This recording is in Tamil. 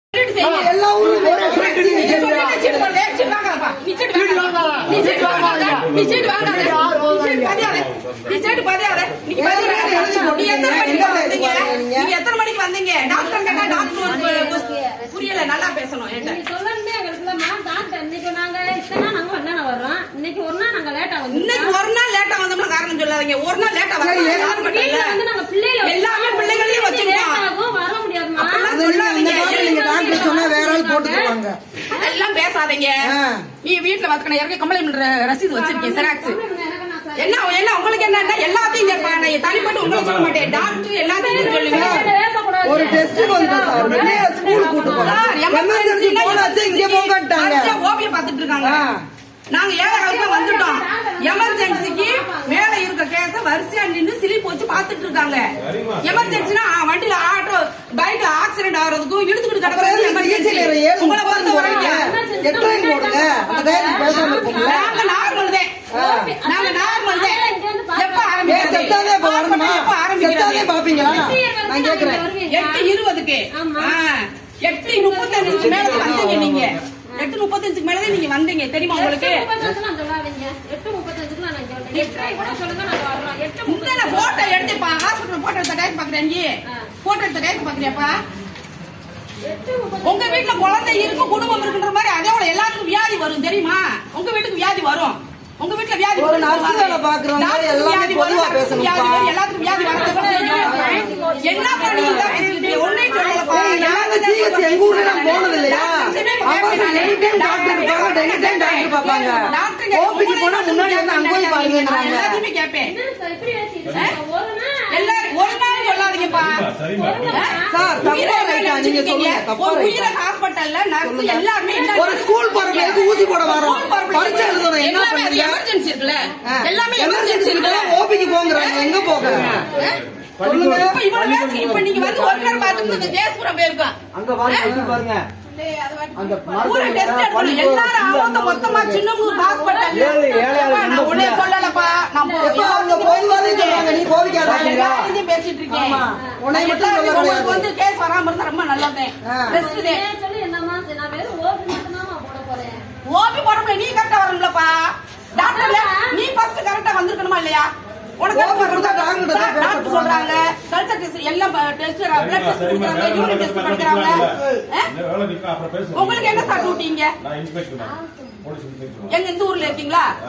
எல்லா ஊர்லயும் எத்தனை மணிக்கு வந்தீங்க? டாக்டர் கேட்டா டாக்டர் புரியல, நல்லா பேசணும். இன்னைக்கு ஒரு நாள் லேட்டா வந்தோம்னா காரணம் சொல்லாதீங்க. ஒரு நாள் லேட்டா எல்லாமே பிள்ளைகளையும் வச்சுருக்கோம், வர முடியாதுமா. டாக்டர் சொன்னா வேற ஆள் போட்டுக்குவாங்க. எல்லாம் பேசாதீங்க. நீ வீட்டுல வச்சுக்கணும், யாருக்கும் கம்ப்ளைண்ட் பண்ற ரசீது வச்சிருக்கேன், செராக்ஸ். என்ன என்ன உங்களுக்கு என்ன எல்லாத்தையும் தனிப்பட்டு உங்களுக்கு சொல்ல மாட்டேன். டாக்டர் எல்லாத்தையும் சொல்லுவீங்க. ஒரு டெஸ்ட் வந்து ஸ்கூல் கூட்டு போறோம், எமர்ஜென்சி போனாச்சு இங்க போகட்டாங்க. ஓபில பாத்துட்டு இருக்காங்க. நாங்க 7 வந்துட்டோம். எமர்ஜென்சிக்கு மேல இருக்க கேஸ வரிசையா நின்று சிலிப் வச்சு பாத்துட்டு இருக்காங்க. எமர்ஜென்சினா வண்டியில ஆட்டோ பைக்ல ஆக்சிடென்ட் ஆகிறதுக்கும் இழுத்துக்கிட்டு கிடக்குறது எமர்ஜென்சி. உங்களை பொறுத்த வரைக்கும் நாங்க நார்மல் தான். நாங்க நார்மல் தான். எப்ப பாப்பீங்களா? நான் கேக்குறேன் 8:20க்கு 8:35 மேல வந்தீங்க. நீங்க 8:35 மேலதான் நீங்க வந்தீங்க, தெரியுமா உங்களுக்கு? போட்டோ எடுத்துப்பா, ஹாஸ்பிட்டல் போட்டோ எடுத்த டைம் பாக்குறேன். போட்டோ எடுத்த டைம் பாக்குறியாப்பா? உங்க வீட்டுல குழந்தை இருக்கு, குடும்பம் இருக்குன்ற மாதிரி அதே போல எல்லாத்துக்கும் வியாதி வரும், தெரியுமா? உங்க வீட்டுக்கு வியாதி வரும். உங்க வீட்டுல வியாதி ஒரு நர்ஸ் பாக்குறவங்க எல்லாமே பொதுவா பேசணும். எல்லாத்துக்கும் வியாதி வரது என்ன பண்ணீங்க? ஒன்னே சொல்லலப்பா. எங்க ஊர்ல நான் போனது இல்லையா? டாக்டர் பாப்பாங்க. ஓபிக்கு போனா முன்னாடி வந்து அங்க போய் பாருங்க. எல்லாத்தையுமே கேட்பேன். ஒரு நாள் சொல்லாதீங்கப்பா சார். தப்பா ரைட்டா நீங்க சொல்லுங்க. தப்பா ரைட்டா? ஹாஸ்பிடல்ல நர்ஸ் எல்லாமே ஒரு ஸ்கூல் போறதுக்கு ஊசி போட வரோம், பரீட்சை எழுதணும், என்ன பண்ணுங்க? எமர்ஜென்சி இருக்குல்ல, எல்லாமே எமர்ஜென்சி இருக்குல்ல. ஓபிக்கு போங்கறாங்க, எங்க போங்க சொல்லுங்க. இப்ப நீங்க வந்து ஒரு நேரம் பாத்துட்டு ஜெயஸ்புரம் போயிருக்கோம். அங்க பாருங்க அந்த ஊர டெஸ்ட் எடுக்கணும். எல்லாரும் மொத்தமா சின்னமூர் ஹாஸ்பிடல்ல ஒண்ணே சொல்லலப்பா. நான் அவங்க போய் வந்து சொல்றாங்க, நீ கோவிக்காதீங்க பேசிட்டு இருக்கேன். உன்னை மட்டும் சொல்ல உங்களுக்கு வந்து கேஸ் வராம இருந்தா ரொம்ப நல்லது. ரெஸ்ட் டே ஓபி போடல, நீ கரெக்டா வரணும்லப்பா. டாக்டர்ல நீ ஃபர்ஸ்ட் கரெக்டா வந்திருக்கணுமா இல்லையா? உனக்கு டாக்டர் சொல்றாங்க கல்ச்சர் டெஸ்ட் எல்லாம் டெஸ்ட் பிளட் டெஸ்ட் கொடுக்கறாங்க, யூரின் டெஸ்ட் பண்றாங்க. உங்களுக்கு என்ன சார் டியூட்டிங்க? எங்க இந்த ஊர்ல இருக்கீங்களா?